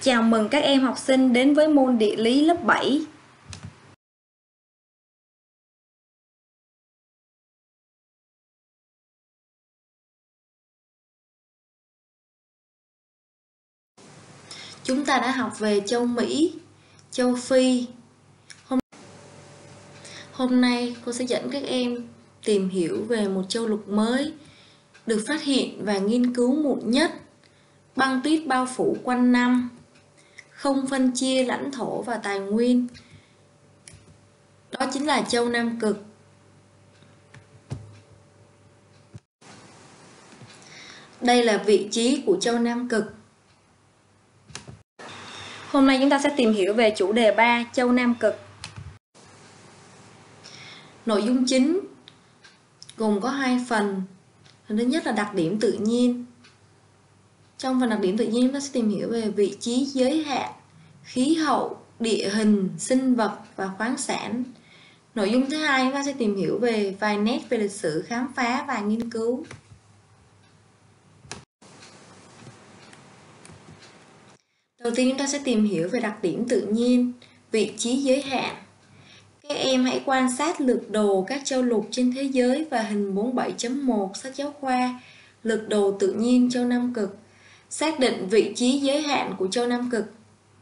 Chào mừng các em học sinh đến với môn địa lý lớp 7. Chúng ta đã học về châu Mỹ, châu Phi. Hôm nay cô sẽ dẫn các em tìm hiểu về một châu lục mới được phát hiện và nghiên cứu muộn nhất. Băng tuyết bao phủ quanh năm, không phân chia lãnh thổ và tài nguyên. Đó chính là châu Nam Cực. Đây là vị trí của châu Nam Cực. Hôm nay chúng ta sẽ tìm hiểu về chủ đề 3, châu Nam Cực. Nội dung chính gồm có 2 phần. Phần thứ nhất là đặc điểm tự nhiên. Trong phần đặc điểm tự nhiên chúng ta sẽ tìm hiểu về vị trí giới hạn, khí hậu, địa hình, sinh vật và khoáng sản. Nội dung thứ hai chúng ta sẽ tìm hiểu về vài nét về lịch sử khám phá và nghiên cứu. Đầu tiên chúng ta sẽ tìm hiểu về đặc điểm tự nhiên, vị trí giới hạn. Các em hãy quan sát lược đồ các châu lục trên thế giới và hình 47.1 sách giáo khoa, lược đồ tự nhiên châu Nam Cực. Xác định vị trí giới hạn của châu Nam Cực.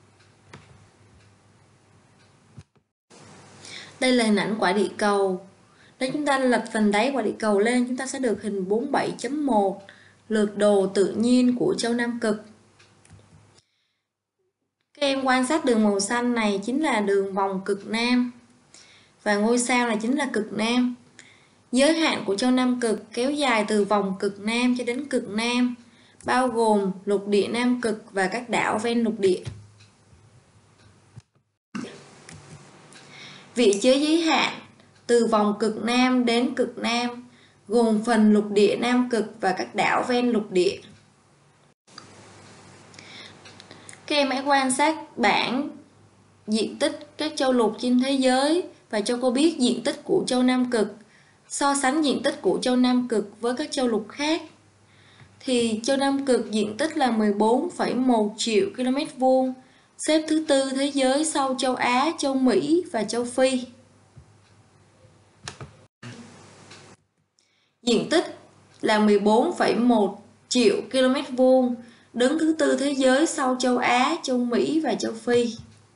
Đây là hình ảnh quả địa cầu. Nếu chúng ta lật phần đáy quả địa cầu lên, chúng ta sẽ được hình 47.1, lược đồ tự nhiên của châu Nam Cực. Các em quan sát đường màu xanh này chính là đường vòng cực Nam. Và ngôi sao này chính là cực Nam. Giới hạn của châu Nam Cực kéo dài từ vòng cực Nam cho đến cực Nam, bao gồm lục địa Nam Cực và các đảo ven lục địa. Vị trí giới hạn từ vòng cực Nam đến cực Nam gồm phần lục địa Nam Cực và các đảo ven lục địa. Các em hãy quan sát bảng diện tích các châu lục trên thế giới và cho cô biết diện tích của châu Nam Cực. So sánh diện tích của châu Nam Cực với các châu lục khác thì châu Nam Cực diện tích là 14,1 triệu km vuông, xếp thứ tư thế giới sau châu Á, châu Mỹ và châu Phi. Diện tích là 14,1 triệu km vuông, đứng thứ tư thế giới sau châu Á, châu Mỹ và châu Phi.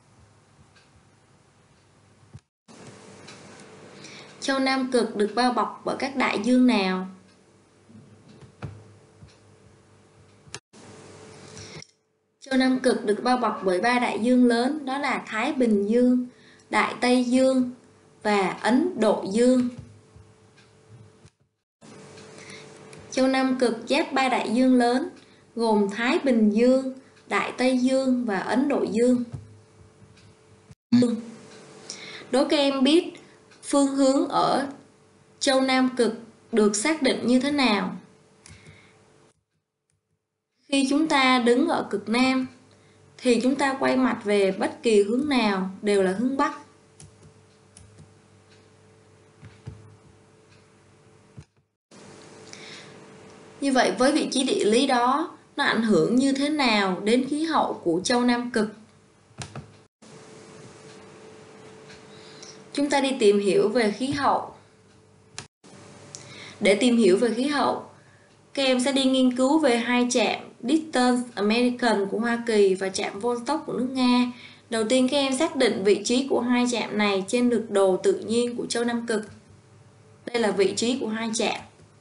Châu Nam Cực được bao bọc bởi các đại dương nào? Châu Nam Cực được bao bọc bởi 3 đại dương lớn, đó là Thái Bình Dương, Đại Tây Dương và Ấn Độ Dương. Châu Nam Cực giáp 3 đại dương lớn gồm Thái Bình Dương, Đại Tây Dương và Ấn Độ Dương. Đố các em biết phương hướng ở châu Nam Cực được xác định như thế nào? Khi chúng ta đứng ở cực Nam thì chúng ta quay mặt về bất kỳ hướng nào đều là hướng Bắc. Như vậy với vị trí địa lý đó, nó ảnh hưởng như thế nào đến khí hậu của châu Nam Cực? Chúng ta đi tìm hiểu về khí hậu. Để tìm hiểu về khí hậu, các em sẽ đi nghiên cứu về 2 trạm Distance American của Hoa Kỳ và trạm Vostok của nước Nga. Đầu tiên các em xác định vị trí của 2 trạm này trên lược đồ tự nhiên của châu Nam Cực. Đây là vị trí của 2 trạm.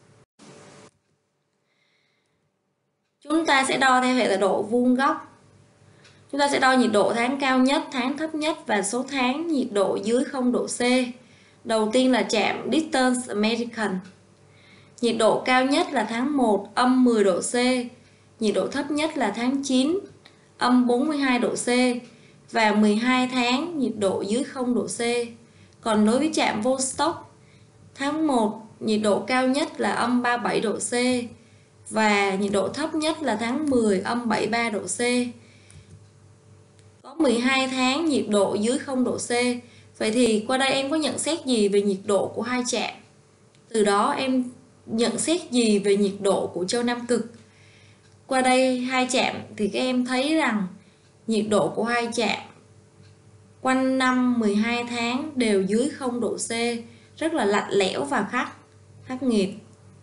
Chúng ta sẽ đo theo hệ tọa độ vuông góc. Chúng ta sẽ đo nhiệt độ tháng cao nhất, tháng thấp nhất và số tháng nhiệt độ dưới 0 độ C. Đầu tiên là trạm Distance American. Nhiệt độ cao nhất là tháng 1 âm 10 độ C, nhiệt độ thấp nhất là tháng 9 âm 42 độ C và 12 tháng nhiệt độ dưới 0 độ C. Còn đối với trạm Vostok, tháng 1 nhiệt độ cao nhất là âm 37 độ C và nhiệt độ thấp nhất là tháng 10 âm 73 độ C. Có 12 tháng nhiệt độ dưới 0 độ C. Vậy thì qua đây em có nhận xét gì về nhiệt độ của 2 trạm? Từ đó em nhận xét gì về nhiệt độ của châu Nam Cực? Qua đây 2 trạm thì các em thấy rằng nhiệt độ của hai trạm quanh năm 12 tháng đều dưới 0 độ C, rất là lạnh lẽo và khắc nghiệt.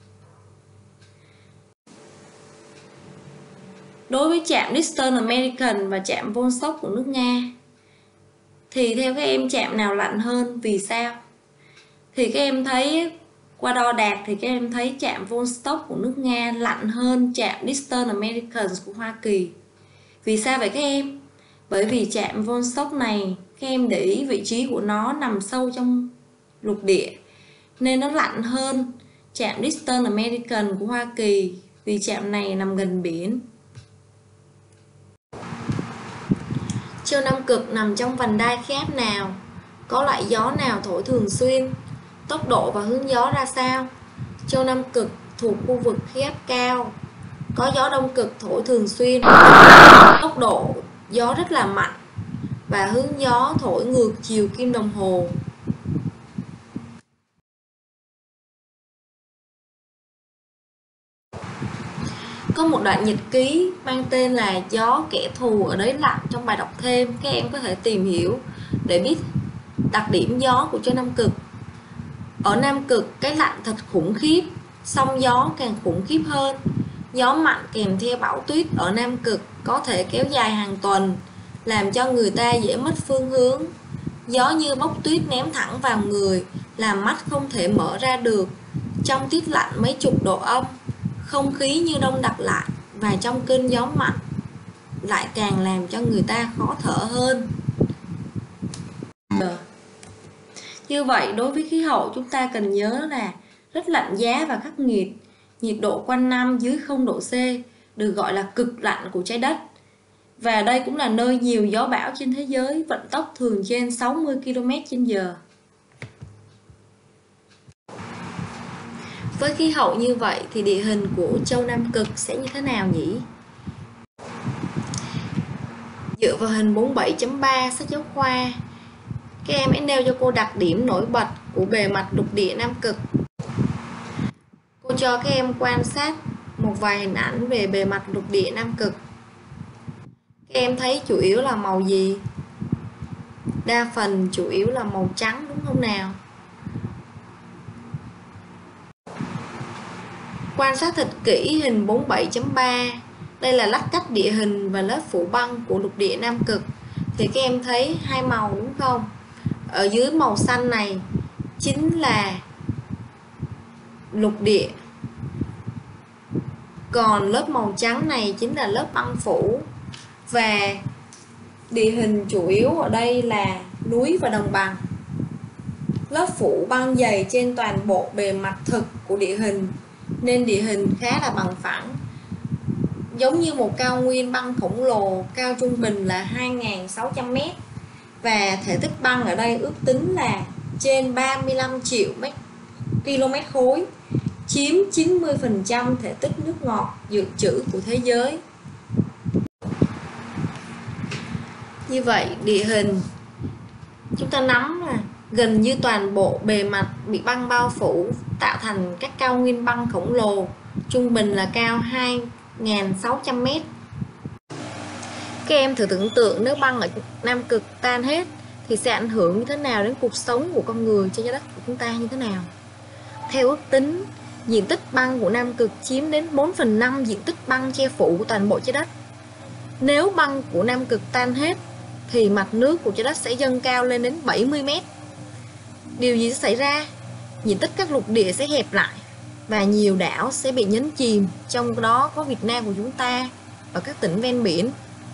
Đối với trạm Eastern American và trạm Vostok của nước Nga thì theo các em trạm nào lạnh hơn, vì sao? Thì các em thấy qua đo đạc thì các em thấy trạm Vostok của nước Nga lạnh hơn trạm Eastern American của Hoa Kỳ. Vì sao vậy các em? Bởi vì trạm Vostok này các em để ý vị trí của nó nằm sâu trong lục địa nên nó lạnh hơn trạm Eastern American của Hoa Kỳ, vì trạm này nằm gần biển. Châu Nam Cực nằm trong vành đai khí áp nào? Có loại gió nào thổi thường xuyên? Tốc độ và hướng gió ra sao? Châu Nam Cực thuộc khu vực khí áp cao, có gió đông cực thổi thường xuyên, tốc độ gió rất là mạnh và hướng gió thổi ngược chiều kim đồng hồ. Có một đoạn nhật ký mang tên là Gió kẻ thù ở đáy lạnh trong bài đọc thêm, các em có thể tìm hiểu để biết đặc điểm gió của châu Nam Cực. Ở Nam Cực cái lạnh thật khủng khiếp, song gió càng khủng khiếp hơn. Gió mạnh kèm theo bão tuyết ở Nam Cực có thể kéo dài hàng tuần, làm cho người ta dễ mất phương hướng. Gió như bốc tuyết ném thẳng vào người, làm mắt không thể mở ra được. Trong tiết lạnh mấy chục độ âm, không khí như đông đặc lại, và trong cơn gió mạnh lại càng làm cho người ta khó thở hơn. Như vậy đối với khí hậu chúng ta cần nhớ là rất lạnh giá và khắc nghiệt, nhiệt độ quanh năm dưới 0 độ C, được gọi là cực lạnh của trái đất. Và đây cũng là nơi nhiều gió bão trên thế giới, vận tốc thường trên 60 km/h. Với khí hậu như vậy thì địa hình của châu Nam Cực sẽ như thế nào nhỉ? Dựa vào hình 47.3 sách giáo khoa, các em hãy nêu cho cô đặc điểm nổi bật của bề mặt lục địa Nam Cực. Cô cho các em quan sát một vài hình ảnh về bề mặt lục địa Nam Cực. Các em thấy chủ yếu là màu gì? Đa phần chủ yếu là màu trắng, đúng không nào? Quan sát thật kỹ hình 47.3, đây là lát cắt địa hình và lớp phủ băng của lục địa Nam Cực. Thì các em thấy hai màu đúng không? Ở dưới màu xanh này chính là lục địa, còn lớp màu trắng này chính là lớp băng phủ. Và địa hình chủ yếu ở đây là núi và đồng bằng. Lớp phủ băng dày trên toàn bộ bề mặt thực của địa hình, nên địa hình khá là bằng phẳng, giống như một cao nguyên băng khổng lồ, cao trung bình là 2.600 m. Và thể tích băng ở đây ước tính là trên 35 triệu km khối, chiếm 90% thể tích nước ngọt dự trữ của thế giới. Như vậy địa hình chúng ta nắm là gần như toàn bộ bề mặt bị băng bao phủ, tạo thành các cao nguyên băng khổng lồ, trung bình là cao 2.600 m. Các em thử tưởng tượng nếu băng ở Nam Cực tan hết thì sẽ ảnh hưởng như thế nào đến cuộc sống của con người trên trái đất của chúng ta như thế nào? Theo ước tính, diện tích băng của Nam Cực chiếm đến 4/5 diện tích băng che phủ của toàn bộ trái đất. Nếu băng của Nam Cực tan hết thì mặt nước của trái đất sẽ dâng cao lên đến 70 m. Điều gì sẽ xảy ra? Diện tích các lục địa sẽ hẹp lại và nhiều đảo sẽ bị nhấn chìm, trong đó có Việt Nam của chúng ta và các tỉnh ven biển.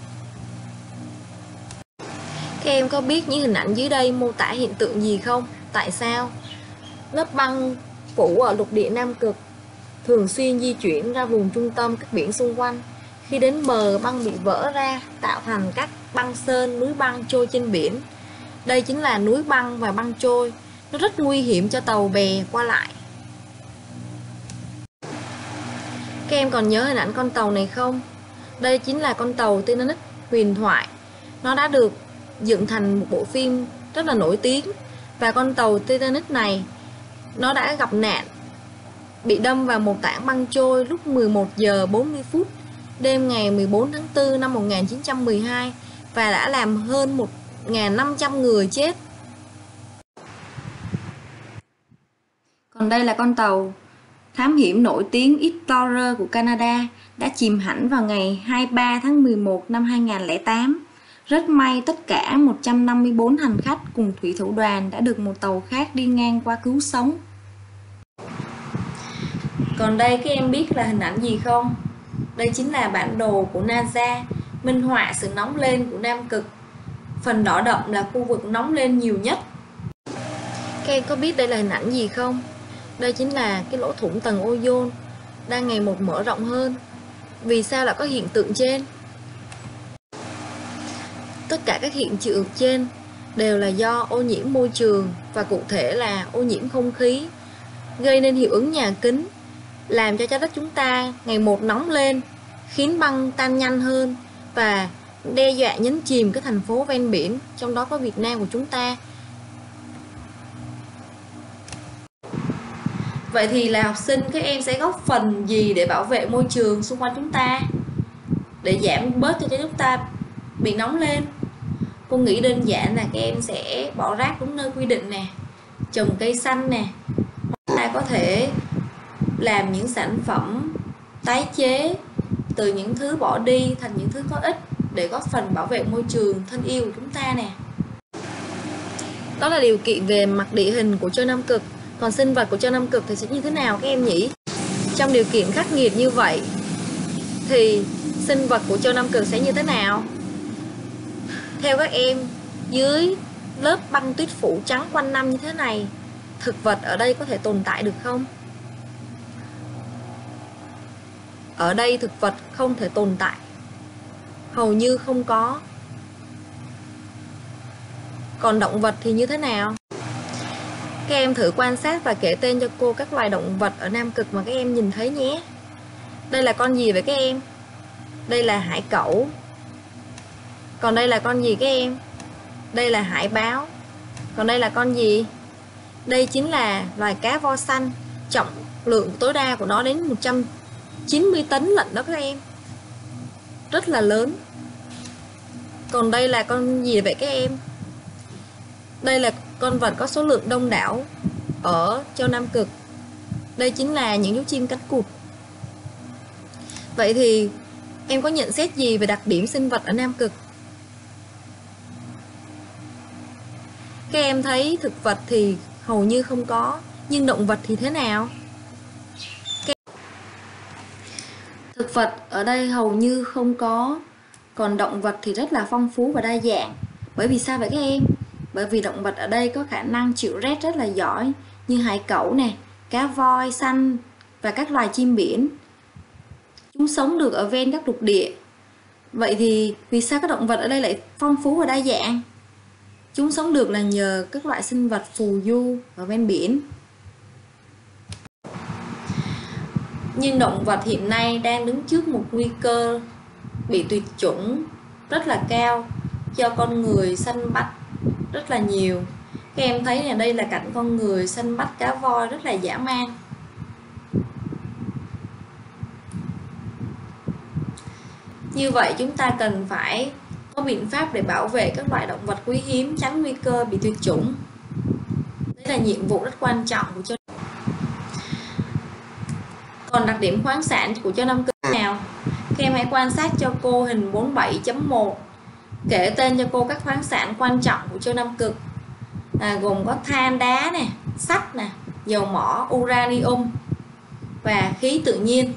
Các em có biết những hình ảnh dưới đây mô tả hiện tượng gì không? Tại sao? Lớp băng phủ ở lục địa Nam Cực thường xuyên di chuyển ra vùng trung tâm các biển xung quanh. Khi đến bờ, băng bị vỡ ra, tạo thành các băng sơn, núi băng trôi trên biển. Đây chính là núi băng và băng trôi. Nó rất nguy hiểm cho tàu bè qua lại. Các em còn nhớ hình ảnh con tàu này không? Đây chính là con tàu Titanic huyền thoại. Nó đã được dựng thành một bộ phim rất là nổi tiếng. Và con tàu Titanic này nó đã gặp nạn, bị đâm vào một tảng băng trôi lúc 11 giờ 40 phút đêm ngày 14 tháng 4 năm 1912 và đã làm hơn 1.500 người chết. Còn đây là con tàu thám hiểm nổi tiếng Explorer của Canada đã chìm hẳn vào ngày 23 tháng 11 năm 2008. Rất may tất cả 154 hành khách cùng thủy thủ đoàn đã được một tàu khác đi ngang qua cứu sống. Còn đây các em biết là hình ảnh gì không? Đây chính là bản đồ của NASA, minh họa sự nóng lên của Nam Cực. Phần đỏ đậm là khu vực nóng lên nhiều nhất. Các em có biết đây là hình ảnh gì không? Đây chính là cái lỗ thủng tầng ozone đang ngày một mở rộng hơn. Vì sao lại có hiện tượng trên? Tất cả các hiện tượng trên đều là do ô nhiễm môi trường, và cụ thể là ô nhiễm không khí, gây nên hiệu ứng nhà kính, làm cho trái đất chúng ta ngày một nóng lên, khiến băng tan nhanh hơn và đe dọa nhấn chìm các thành phố ven biển, trong đó có Việt Nam của chúng ta. Vậy thì là học sinh các em sẽ góp phần gì để bảo vệ môi trường xung quanh chúng ta, để giảm bớt cho chúng ta bị nóng lên? Cô nghĩ đơn giản là các em sẽ bỏ rác đúng nơi quy định nè, trồng cây xanh nè, chúng ta có thể làm những sản phẩm tái chế từ những thứ bỏ đi thành những thứ có ích để góp phần bảo vệ môi trường thân yêu của chúng ta nè. Đó là điều kiện về mặt địa hình của châu Nam Cực. Còn sinh vật của châu Nam Cực thì sẽ như thế nào các em nhỉ? Trong điều kiện khắc nghiệt như vậy thì sinh vật của châu Nam Cực sẽ như thế nào? Theo các em, dưới lớp băng tuyết phủ trắng quanh năm như thế này, thực vật ở đây có thể tồn tại được không? Ở đây thực vật không thể tồn tại, hầu như không có. Còn động vật thì như thế nào? Các em thử quan sát và kể tên cho cô các loài động vật ở Nam Cực mà các em nhìn thấy nhé. Đây là con gì vậy các em? Đây là hải cẩu. Còn đây là con gì các em? Đây là hải báo. Còn đây là con gì? Đây chính là loài cá voi xanh. Trọng lượng tối đa của nó đến 190 tấn lận đó các em. Rất là lớn. Còn đây là con gì vậy các em? Đây là con vật có số lượng đông đảo ở châu Nam Cực. Đây chính là những chú chim cánh cụt. Vậy thì em có nhận xét gì về đặc điểm sinh vật ở Nam Cực? Các em thấy thực vật thì hầu như không có, nhưng động vật thì thế nào? Thực vật ở đây hầu như không có, còn động vật thì rất là phong phú và đa dạng. Bởi vì sao vậy các em? Bởi vì động vật ở đây có khả năng chịu rét rất là giỏi, như hải cẩu nè, cá voi xanh và các loài chim biển. Chúng sống được ở ven các lục địa. Vậy thì vì sao các động vật ở đây lại phong phú và đa dạng? Chúng sống được là nhờ các loại sinh vật phù du ở ven biển. Nhưng động vật hiện nay đang đứng trước một nguy cơ bị tuyệt chủng rất là cao do con người săn bắt rất là nhiều. Các em thấy là đây là cảnh con người săn bắt cá voi rất là dã man. Như vậy chúng ta cần phải có biện pháp để bảo vệ các loại động vật quý hiếm, tránh nguy cơ bị tuyệt chủng. Đây là nhiệm vụ rất quan trọng của châu. Còn đặc điểm khoáng sản của châu Nam Cực nào? Các em hãy quan sát cho cô hình 47.1, kể tên cho cô các khoáng sản quan trọng của châu Nam Cực, gồm có than đá nè, sắt nè, dầu mỏ, uranium và khí tự nhiên.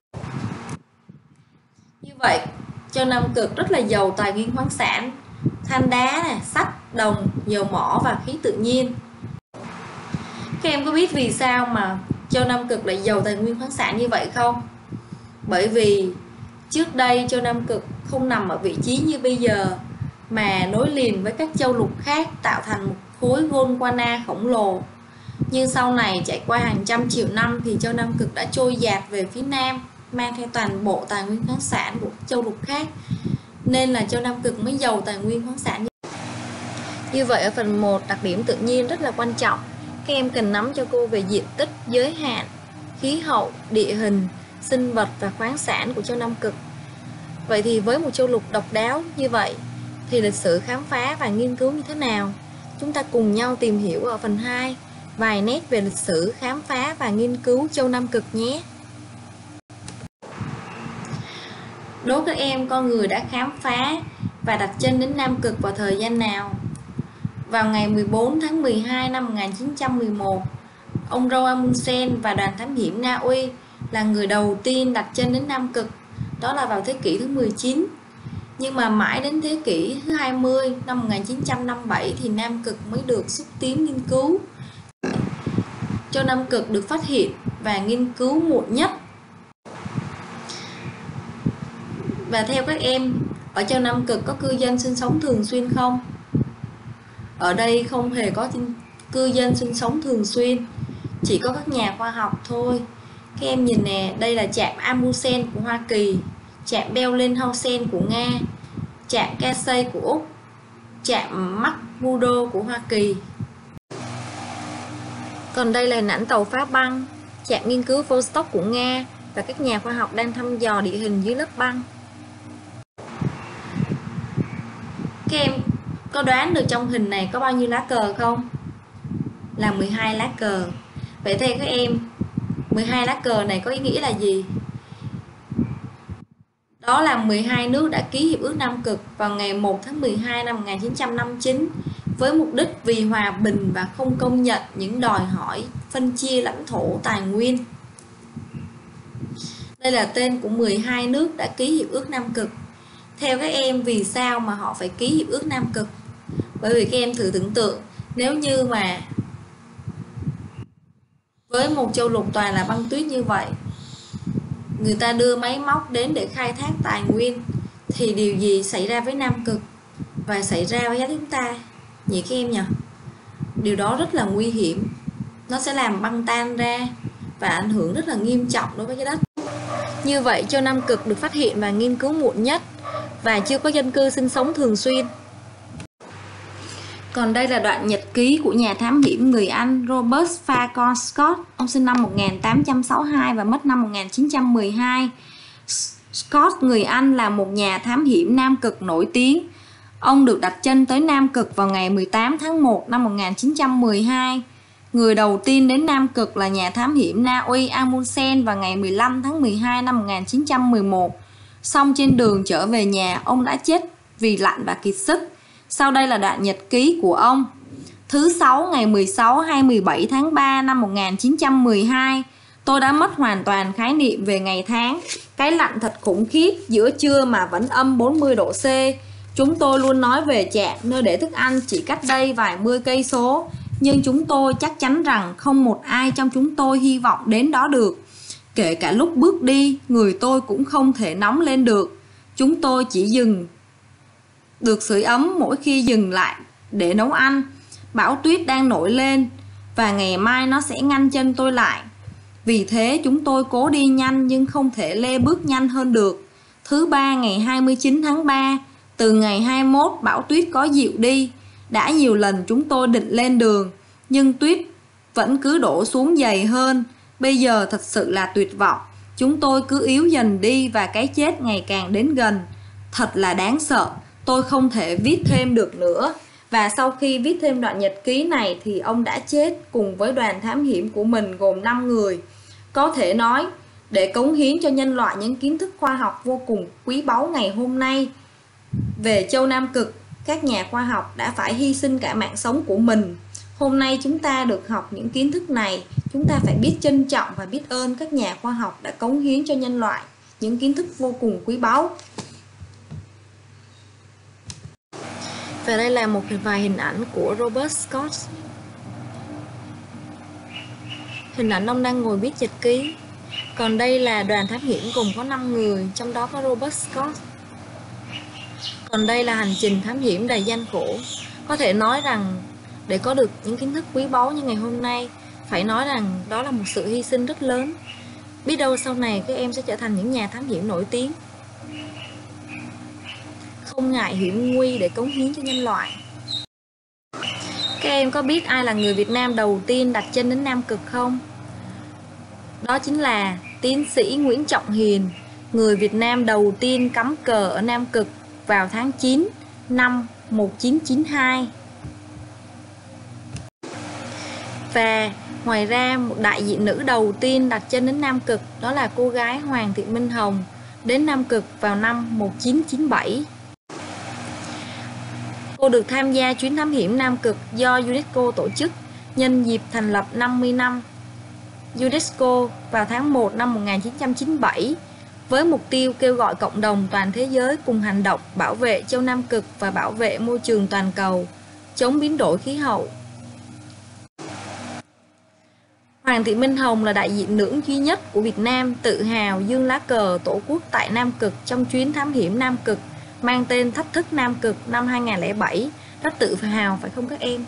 Như vậy châu Nam Cực rất là giàu tài nguyên khoáng sản, than đá nè, sắt, đồng, dầu mỏ và khí tự nhiên. Các em có biết vì sao mà châu Nam Cực lại giàu tài nguyên khoáng sản như vậy không? Bởi vì trước đây châu Nam Cực không nằm ở vị trí như bây giờ, mà nối liền với các châu lục khác tạo thành một khối Gondwana khổng lồ. Nhưng sau này trải qua hàng trăm triệu năm thì châu Nam Cực đã trôi dạt về phía nam, mang theo toàn bộ tài nguyên khoáng sản của châu lục khác, nên là châu Nam Cực mới giàu tài nguyên khoáng sản. Như vậy ở phần 1, đặc điểm tự nhiên rất là quan trọng. Các em cần nắm cho cô về diện tích, giới hạn, khí hậu, địa hình, sinh vật và khoáng sản của châu Nam Cực. Vậy thì với một châu lục độc đáo như vậy thì lịch sử khám phá và nghiên cứu như thế nào? Chúng ta cùng nhau tìm hiểu ở phần 2 vài nét về lịch sử khám phá và nghiên cứu châu Nam Cực nhé. Đố các em, con người đã khám phá và đặt chân đến Nam Cực vào thời gian nào? Vào ngày 14 tháng 12 năm 1911, ông Roald Amundsen và đoàn thám hiểm Na Uy là người đầu tiên đặt chân đến Nam Cực, đó là vào thế kỷ thứ 19. Nhưng mà mãi đến thế kỷ thứ 20 năm 1957 thì Nam Cực mới được xúc tiến nghiên cứu. Châu Nam Cực được phát hiện và nghiên cứu muộn nhất. Và theo các em, ở châu Nam Cực có cư dân sinh sống thường xuyên không? Ở đây không hề có cư dân sinh sống thường xuyên, chỉ có các nhà khoa học thôi. Các em nhìn nè, đây là trạm Amundsen của Hoa Kỳ, trạm Bellenhausen của Nga, trạm Casey của Úc, trạm McMurdo của Hoa Kỳ. Còn đây là hình ảnh tàu phá băng, trạm nghiên cứu Vostok của Nga và các nhà khoa học đang thăm dò địa hình dưới lớp băng. Các em có đoán được trong hình này có bao nhiêu lá cờ không? Là 12 lá cờ. Vậy theo các em, 12 lá cờ này có ý nghĩa là gì? Đó là 12 nước đã ký Hiệp ước Nam Cực vào ngày 1 tháng 12 năm 1959 với mục đích vì hòa bình và không công nhận những đòi hỏi phân chia lãnh thổ tài nguyên. Đây là tên của 12 nước đã ký Hiệp ước Nam Cực. Theo các em, vì sao mà họ phải ký Hiệp ước Nam Cực? Bởi vì các em thử tưởng tượng, nếu như mà với một châu lục toàn là băng tuyết như vậy, người ta đưa máy móc đến để khai thác tài nguyên, thì điều gì xảy ra với Nam Cực và xảy ra với chúng ta nhỉ các em nhỉ? Điều đó rất là nguy hiểm. Nó sẽ làm băng tan ra và ảnh hưởng rất là nghiêm trọng đối với trái đất. Như vậy, châu Nam Cực được phát hiện và nghiên cứu muộn nhất và chưa có dân cư sinh sống thường xuyên. Còn đây là đoạn nhật ký của nhà thám hiểm người Anh Robert Falcon Scott. Ông sinh năm 1862 và mất năm 1912. Scott người Anh là một nhà thám hiểm Nam Cực nổi tiếng. Ông được đặt chân tới Nam Cực vào ngày 18 tháng 1 năm 1912. Người đầu tiên đến Nam Cực là nhà thám hiểm Na Uy Amundsen vào ngày 15 tháng 12 năm 1911. Song trên đường trở về nhà, ông đã chết vì lạnh và kiệt sức. Sau đây là đoạn nhật ký của ông. Thứ Sáu ngày 16 hay 17 tháng 3 năm 1912, tôi đã mất hoàn toàn khái niệm về ngày tháng. Cái lạnh thật khủng khiếp, giữa trưa mà vẫn âm 40 độ C. Chúng tôi luôn nói về trạm nơi để thức ăn chỉ cách đây vài mươi cây số, nhưng chúng tôi chắc chắn rằng không một ai trong chúng tôi hy vọng đến đó được. Kể cả lúc bước đi, người tôi cũng không thể nóng lên được. Chúng tôi chỉ dừng được sưởi ấm mỗi khi dừng lại để nấu ăn. Bão tuyết đang nổi lên và ngày mai nó sẽ ngăn chân tôi lại. Vì thế chúng tôi cố đi nhanh nhưng không thể lê bước nhanh hơn được. Thứ Ba ngày 29 tháng 3, từ ngày 21 bão tuyết có dịu đi. Đã nhiều lần chúng tôi định lên đường, nhưng tuyết vẫn cứ đổ xuống dày hơn. Bây giờ thật sự là tuyệt vọng. Chúng tôi cứ yếu dần đi và cái chết ngày càng đến gần. Thật là đáng sợ. Tôi không thể viết thêm được nữa. Và sau khi viết thêm đoạn nhật ký này thì ông đã chết cùng với đoàn thám hiểm của mình gồm 5 người. Có thể nói, để cống hiến cho nhân loại những kiến thức khoa học vô cùng quý báu ngày hôm nay về châu Nam Cực, các nhà khoa học đã phải hy sinh cả mạng sống của mình. Hôm nay chúng ta được học những kiến thức này, chúng ta phải biết trân trọng và biết ơn các nhà khoa học đã cống hiến cho nhân loại những kiến thức vô cùng quý báu. Và đây là một vài hình ảnh của Robert Scott. Hình ảnh ông đang ngồi viết nhật ký. Còn đây là đoàn thám hiểm gồm có 5 người, trong đó có Robert Scott. Còn đây là hành trình thám hiểm đầy gian khổ. Có thể nói rằng để có được những kiến thức quý báu như ngày hôm nay, phải nói rằng đó là một sự hy sinh rất lớn. Biết đâu sau này các em sẽ trở thành những nhà thám hiểm nổi tiếng, không ngại hiểm nguy để cống hiến cho nhân loại. Các em có biết ai là người Việt Nam đầu tiên đặt chân đến Nam Cực không? Đó chính là tiến sĩ Nguyễn Trọng Hiền, người Việt Nam đầu tiên cắm cờ ở Nam Cực vào tháng 9 năm 1992. Và ngoài ra, một đại diện nữ đầu tiên đặt chân đến Nam Cực đó là cô gái Hoàng Thị Minh Hồng, đến Nam Cực vào năm 1997. Cô được tham gia chuyến thám hiểm Nam Cực do UNESCO tổ chức nhân dịp thành lập 50 năm UNESCO vào tháng 1 năm 1997, với mục tiêu kêu gọi cộng đồng toàn thế giới cùng hành động bảo vệ châu Nam Cực và bảo vệ môi trường toàn cầu, chống biến đổi khí hậu. Hoàng Thị Minh Hồng là đại diện nữ duy nhất của Việt Nam tự hào dương lá cờ Tổ quốc tại Nam Cực trong chuyến thám hiểm Nam Cực mang tên Thách thức Nam Cực năm 2007. Rất tự hào phải không các em?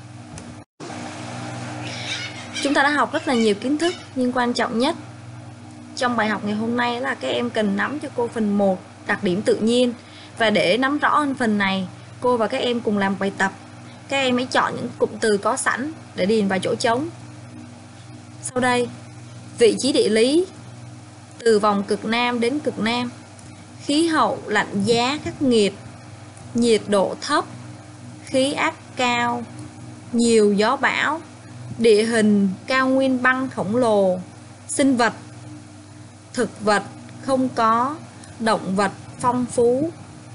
Chúng ta đã học rất là nhiều kiến thức, nhưng quan trọng nhất trong bài học ngày hôm nay là các em cần nắm cho cô phần 1, đặc điểm tự nhiên. Và để nắm rõ hơn phần này, cô và các em cùng làm bài tập. Các em hãy chọn những cụm từ có sẵn để điền vào chỗ trống. Sau đây, vị trí địa lý từ vòng cực Nam đến cực Nam, khí hậu lạnh giá khắc nghiệt, nhiệt độ thấp, khí áp cao, nhiều gió bão, địa hình cao nguyên băng khổng lồ, sinh vật, thực vật không có, động vật phong phú.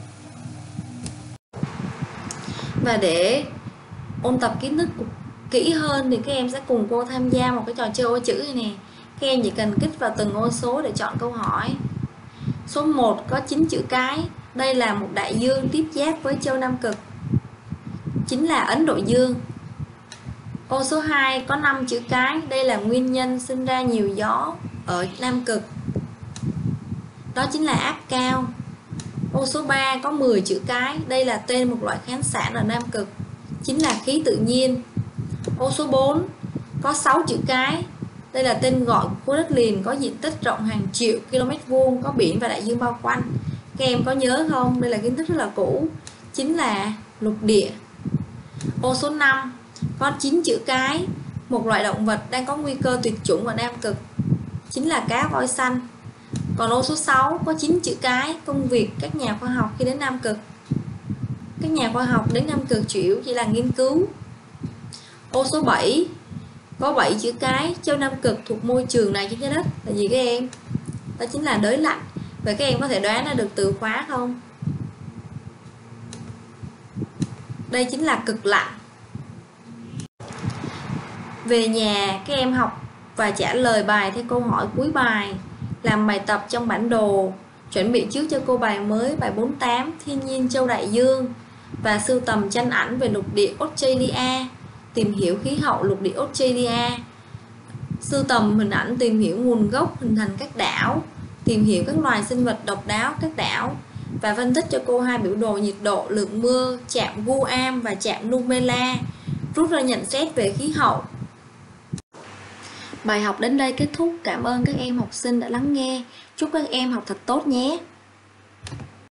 Và để ôn tập kiến thức kỹ hơn thì các em sẽ cùng cô tham gia một cái trò chơi ô chữ này nè. Các em chỉ cần kích vào từng ô số để chọn câu hỏi. Số 1 có 9 chữ cái. Đây là một đại dương tiếp giáp với châu Nam Cực, chính là Ấn Độ Dương. Ô số 2 có 5 chữ cái. Đây là nguyên nhân sinh ra nhiều gió ở Nam Cực, đó chính là áp cao. Ô số 3 có 10 chữ cái. Đây là tên một loại khoáng sản ở Nam Cực, chính là khí tự nhiên. Ô số 4 có 6 chữ cái. Đây là tên gọi của khối đất liền có diện tích rộng hàng triệu km vuông, có biển và đại dương bao quanh. Các em có nhớ không? Đây là kiến thức rất là cũ, chính là lục địa. Ô số 5 có 9 chữ cái. Một loại động vật đang có nguy cơ tuyệt chủng ở Nam Cực, chính là cá voi xanh. Còn ô số 6 có 9 chữ cái. Công việc các nhà khoa học khi đến Nam Cực. Các nhà khoa học đến Nam Cực chủ yếu chỉ là nghiên cứu. Ô số 7 có 7 chữ cái. Châu Nam Cực thuộc môi trường này trên trái đất là gì các em? Đó chính là đới lạnh. Và các em có thể đoán ra được từ khóa không? Đây chính là cực lạnh. Về nhà các em học và trả lời bài theo câu hỏi cuối bài, làm bài tập trong bản đồ, chuẩn bị trước cho cô bài mới, bài 48 Thiên nhiên châu Đại Dương, và sưu tầm tranh ảnh về lục địa Australia, tìm hiểu khí hậu lục địa Australia, sưu tầm hình ảnh tìm hiểu nguồn gốc hình thành các đảo, tìm hiểu các loài sinh vật độc đáo các đảo, và phân tích cho cô hai biểu đồ nhiệt độ, lượng mưa, trạm Guam và trạm Numela, rút ra nhận xét về khí hậu. Bài học đến đây kết thúc. Cảm ơn các em học sinh đã lắng nghe. Chúc các em học thật tốt nhé.